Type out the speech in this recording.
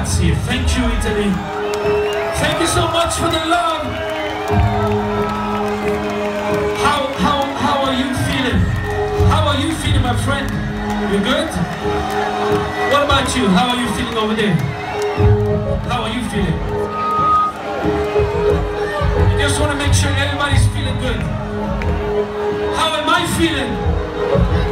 Grazie. Thank you, Italy. Thank you so much for the love. How are you feeling? How are you feeling, my friend? You good? What about you? How are you feeling over there? How are you feeling? I just want to make sure everybody's feeling good. How am I feeling?